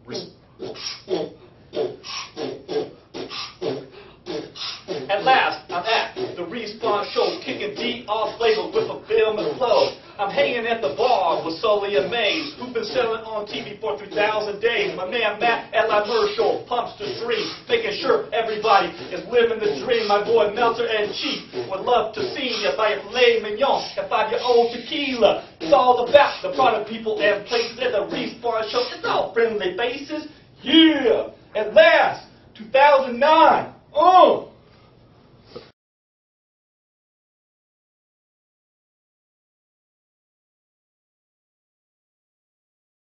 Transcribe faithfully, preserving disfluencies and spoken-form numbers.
At last, I'm at the Respawn Show, kicking D off flavor with a film and flow. I'm hanging at the bar with Sully and Maze, who've been selling on T V for three thousand days. My man Matt at La Show pumps the stream, making sure everybody is living the dream. My boy Melter and Chief would love to see you buy a filet mignon and five-year-old tequila. It's all about the product, people, and places at the Respawn Show. It's all friendly faces. Yeah! At last, two thousand nine. Oh!